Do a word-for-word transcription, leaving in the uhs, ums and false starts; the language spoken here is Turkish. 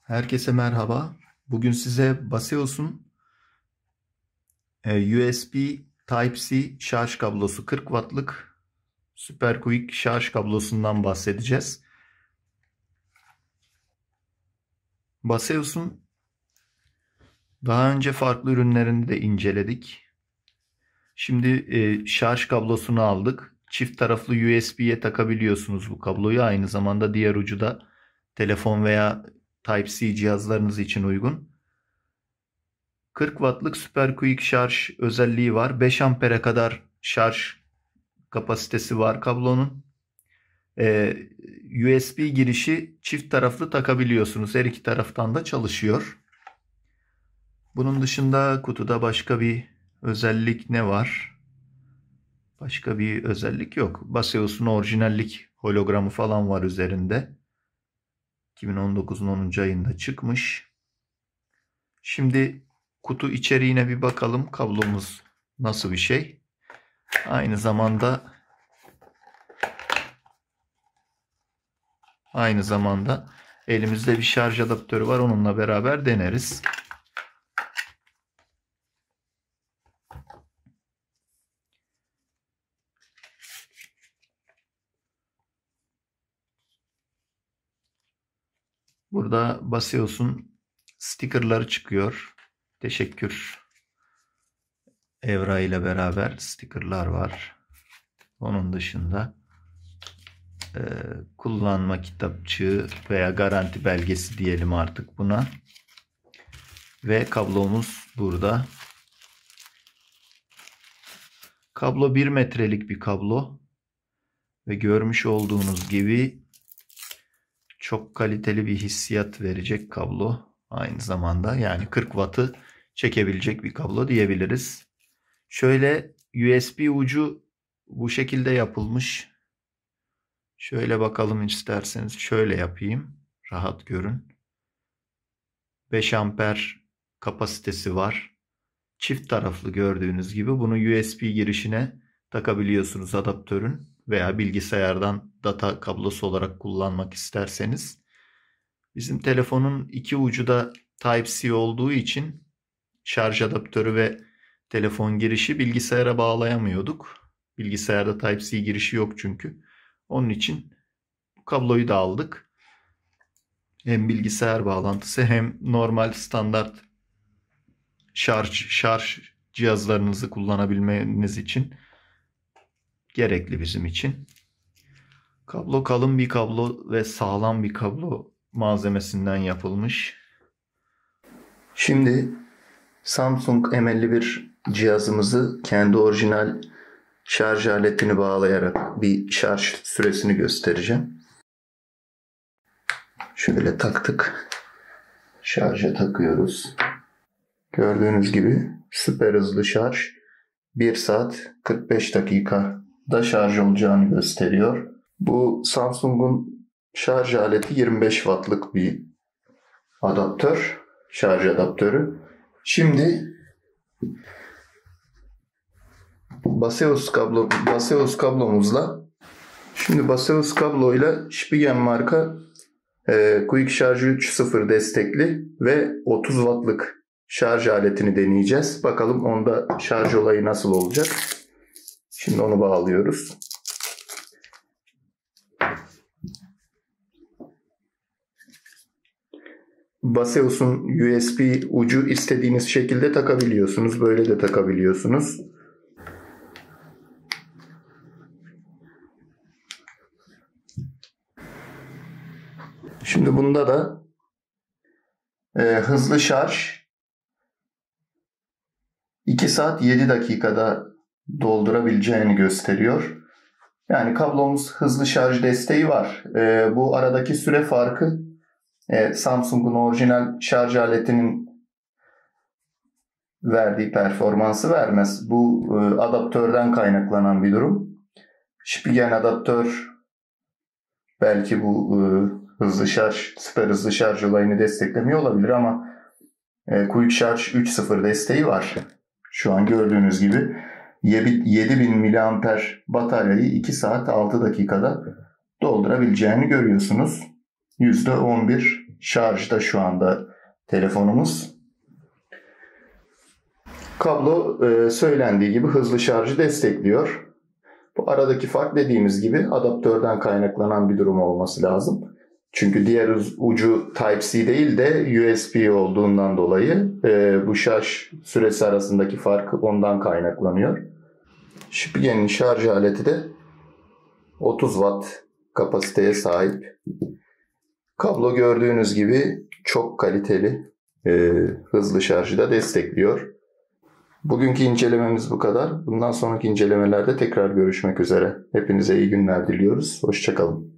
Herkese merhaba. Bugün size Baseos'un e, U S B Type-C şarj kablosu kırk wattlık Super Quick şarj kablosundan bahsedeceğiz. Baseos'un daha önce farklı ürünlerini de inceledik. Şimdi e, şarj kablosunu aldık. Çift taraflı U S B'ye takabiliyorsunuz bu kabloyu. Aynı zamanda diğer ucu da telefon veya Type-C cihazlarınız için uygun. kırk wattlık Super Quick şarj özelliği var. beş ampere kadar şarj kapasitesi var kablonun. Ee, U S B girişi çift taraflı takabiliyorsunuz. Her iki taraftan da çalışıyor. Bunun dışında kutuda başka bir özellik ne var? Başka bir özellik yok. Baseos'un orijinallik hologramı falan var üzerinde. iki bin on dokuzun onuncu ayında çıkmış. Şimdi kutu içeriğine bir bakalım. Kablomuz nasıl bir şey? Aynı zamanda aynı zamanda elimizde bir şarj adaptörü var. Onunla beraber deneriz. Burada Baseos'un stickerları çıkıyor. Teşekkür evrağı ile beraber stickerlar var. Onun dışında e, kullanma kitapçığı veya garanti belgesi diyelim artık buna. Ve kablomuz burada. Kablo bir metrelik bir kablo. Ve görmüş olduğunuz gibi çok kaliteli bir hissiyat verecek kablo. Aynı zamanda yani kırk wattı çekebilecek bir kablo diyebiliriz. Şöyle U S B ucu bu şekilde yapılmış. Şöyle bakalım isterseniz. Şöyle yapayım. Rahat görün. beş amper kapasitesi var. Çift taraflı gördüğünüz gibi bunu U S B girişine takabiliyorsunuz adaptörün veya bilgisayardan data kablosu olarak kullanmak isterseniz. Bizim telefonun iki ucu da Type-C olduğu için şarj adaptörü ve telefon girişi bilgisayara bağlayamıyorduk. Bilgisayarda Type-C girişi yok çünkü. Onun için bu kabloyu da aldık. Hem bilgisayar bağlantısı hem normal standart şarj şarj cihazlarınızı kullanabilmeniz için gerekli bizim için. Kablo kalın bir kablo ve sağlam bir kablo malzemesinden yapılmış. Şimdi Samsung M elli bir cihazımızı kendi orijinal şarj aletini bağlayarak bir şarj süresini göstereceğim. Şöyle taktık. Şarja takıyoruz. Gördüğünüz gibi süper hızlı şarj. bir saat kırk beş dakikada şarj olacağını gösteriyor. Bu Samsung'un şarj aleti yirmi beş wattlık bir adaptör. Şarj adaptörü. Şimdi Baseos kablo Baseos kablomuzla şimdi Baseos kabloyla Spigen marka e, Quick Charge üç nokta sıfır destekli ve otuz wattlık şarj aletini deneyeceğiz. Bakalım onda şarj olayı nasıl olacak. Şimdi onu bağlıyoruz. Baseos'un U S B ucu istediğiniz şekilde takabiliyorsunuz. Böyle de takabiliyorsunuz. Şimdi bunda da e, hızlı şarj iki saat yedi dakikada doldurabileceğini gösteriyor. Yani kablomuz hızlı şarj desteği var. E, bu aradaki süre farkı e, Samsung'un orijinal şarj aletinin verdiği performansı vermez. Bu e, adaptörden kaynaklanan bir durum. Spigen adaptör belki bu e, hızlı şarj, süper hızlı şarj olayını desteklemiyor olabilir ama e, Quick Charge üç nokta sıfır desteği var. Şu an gördüğünüz gibi yedi bin miliamper bataryayı iki saat altı dakikada doldurabileceğini görüyorsunuz. yüzde on bir şarjda şu anda telefonumuz. Kablo e, söylendiği gibi hızlı şarjı destekliyor. Bu aradaki fark dediğimiz gibi adaptörden kaynaklanan bir durum olması lazım. Çünkü diğer ucu Type-C değil de U S B olduğundan dolayı e, bu şarj süresi arasındaki fark ondan kaynaklanıyor. Spigen'in şarj aleti de otuz watt kapasiteye sahip. Kablo gördüğünüz gibi çok kaliteli, e, hızlı şarjı da destekliyor. Bugünkü incelememiz bu kadar. Bundan sonraki incelemelerde tekrar görüşmek üzere. Hepinize iyi günler diliyoruz. Hoşça kalın.